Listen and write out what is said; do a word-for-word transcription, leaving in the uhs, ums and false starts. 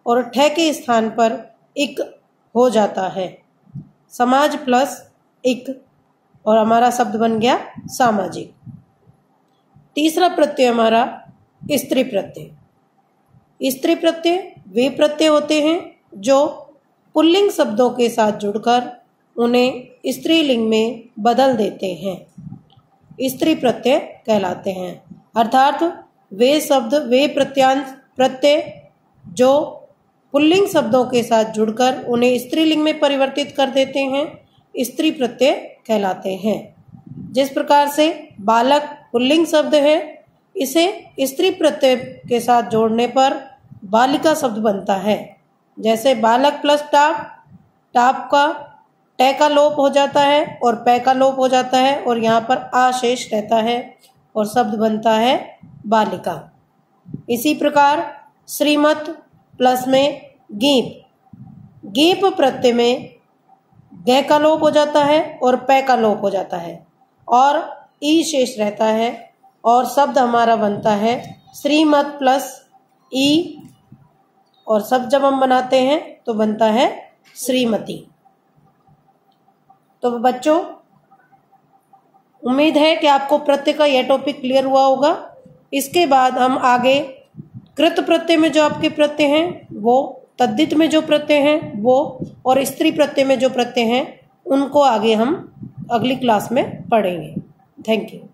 और ठे के स्थान पर इक हो जाता है। समाज प्लस इक और हमारा शब्द बन गया सामाजिक। तीसरा प्रत्यय हमारा स्त्री प्रत्यय। स्त्री प्रत्यय वे प्रत्यय होते हैं जो पुल्लिंग शब्दों के साथ जुड़कर उन्हें स्त्रीलिंग में बदल देते हैं, स्त्री प्रत्यय कहलाते हैं। अर्थात वे शब्द वे प्रत्यांश प्रत्यय जो पुल्लिंग शब्दों के साथ जुड़कर उन्हें स्त्रीलिंग में परिवर्तित कर देते हैं, स्त्री प्रत्यय कहलाते हैं। जिस प्रकार से बालक पुल्लिंग शब्द है, इसे स्त्री प्रत्यय के साथ जोड़ने पर बालिका शब्द बनता है। जैसे बालक प्लस टाप, टाप का टे का लोप हो जाता है और पै का लोप हो जाता है और यहाँ पर आ शेष रहता है और शब्द बनता है बालिका। इसी प्रकार श्रीमत प्लस में गीप, गीप प्रत्यय में ग का लोप हो जाता है और पै का लोप हो जाता है और ई शेष रहता है और शब्द हमारा बनता है श्रीमत प्लस ई, और शब्द जब हम बनाते हैं तो बनता है श्रीमती। तो बच्चों, उम्मीद है कि आपको प्रत्यय का यह टॉपिक क्लियर हुआ होगा। इसके बाद हम आगे कृत प्रत्यय में जो आपके प्रत्यय हैं वो, तद्धित में जो प्रत्यय हैं वो, और स्त्री प्रत्यय में जो प्रत्यय हैं उनको आगे हम अगली क्लास में पढ़ेंगे। Thank you.